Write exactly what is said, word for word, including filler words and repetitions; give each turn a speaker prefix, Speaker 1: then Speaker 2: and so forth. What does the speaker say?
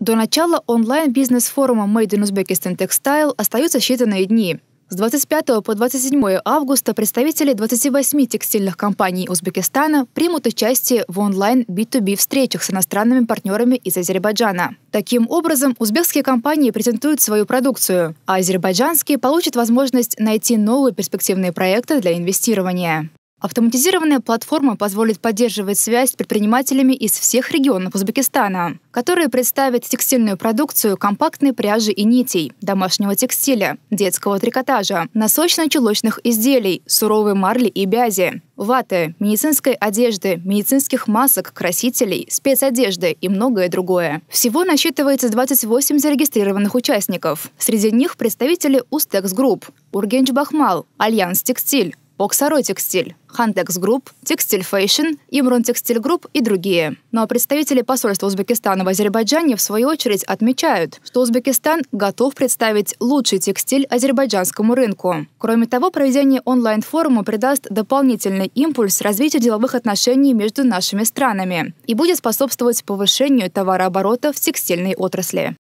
Speaker 1: До начала онлайн-бизнес-форума Made in Uzbekistan Textile остаются считанные дни. С двадцать пятого по двадцать седьмое августа представители двадцати восьми текстильных компаний Узбекистана примут участие в онлайн-би ту би встречах с иностранными партнерами из Азербайджана. Таким образом, узбекские компании презентуют свою продукцию, а азербайджанские получат возможность найти новые перспективные проекты для инвестирования. Автоматизированная платформа позволит поддерживать связь с предпринимателями из всех регионов Узбекистана, которые представят текстильную продукцию компактной пряжи и нитей, домашнего текстиля, детского трикотажа, носочно-чулочных изделий, суровой марли и бязи, ваты, медицинской одежды, медицинских масок, красителей, спецодежды и многое другое. Всего насчитывается двадцать восемь зарегистрированных участников. Среди них представители Узтекс Групп, Ургенч Бахмал, Альянс Текстиль, Оксарой Текстиль, Хантекс Групп, Текстиль Фэйшн, Имрон Текстиль Групп и другие. Ну а представители посольства Узбекистана в Азербайджане в свою очередь отмечают, что Узбекистан готов представить лучший текстиль азербайджанскому рынку. Кроме того, проведение онлайн-форума придаст дополнительный импульс развитию деловых отношений между нашими странами и будет способствовать повышению товарооборота в текстильной отрасли.